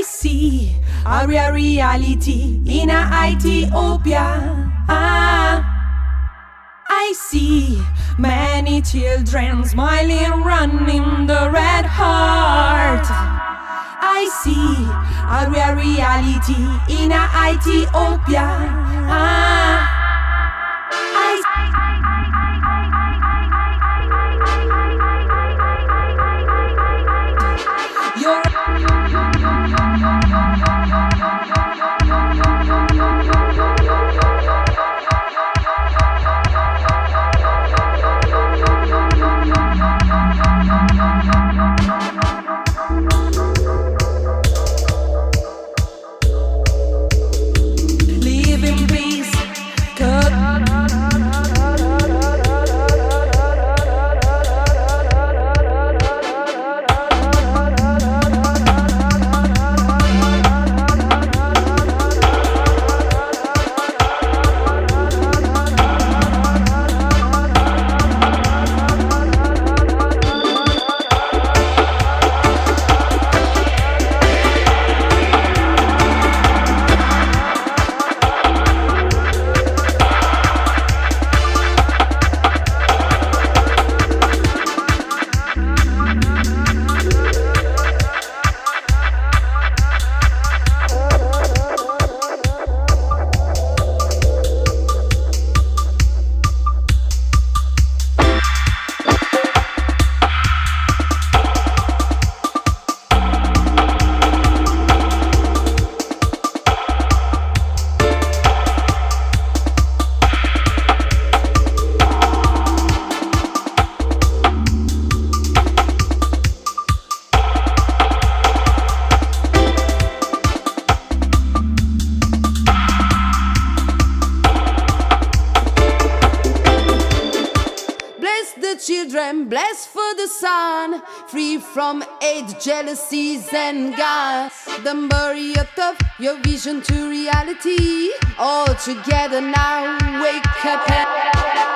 I see a real reality in a Ethiopia. I see many children smiling, running the red heart. I see a real reality in a Ethiopia. Blessed for the sun, free from hate, jealousies and gas. The myriad of your vision to reality, all together now, wake up and